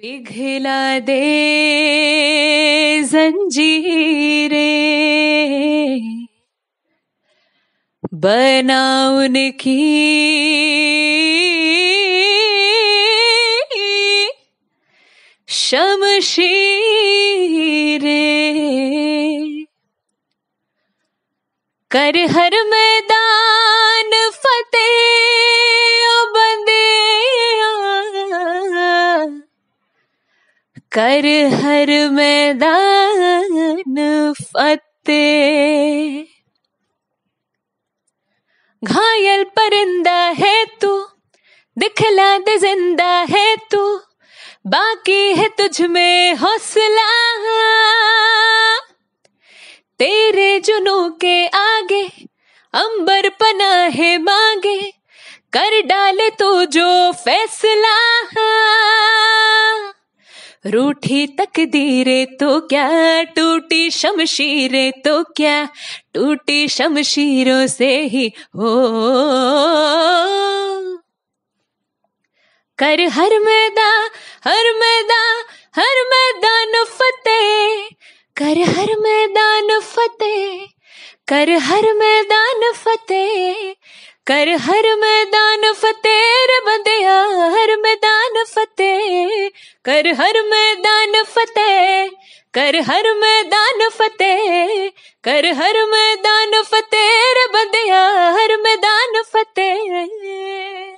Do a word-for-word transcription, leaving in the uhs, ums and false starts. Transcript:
पिघला दे जंजीरें, बना उनकी शमशीरें, कर हर मैदान फतेह ओ बंदिया, कर हर मैदान फतेह। घायल परिंदा है तू, दिखला दे जिंदा है तू, बाकी है तुझ में हौसला। तेरे जुनू के आगे अंबर पनाहे मांगे, कर डाले तू जो फैसला। रूठी तकदीरें तो क्या, टूटी शमशीरें तो क्या, टूटी शमशीरों से ही हो। कर हर मैदान हर मैदान हर मैदान फतेह, कर हर मैदान फतेह, कर हर मैदान फतेह, कर हर मैदान फतेह रे बंदिया, हर मैदान फतेह, कर हर मैदान फतेह, कर हर मैदान फतेह, कर हर मैदान फतेह रे बंदिया, हर मैदान फतेह।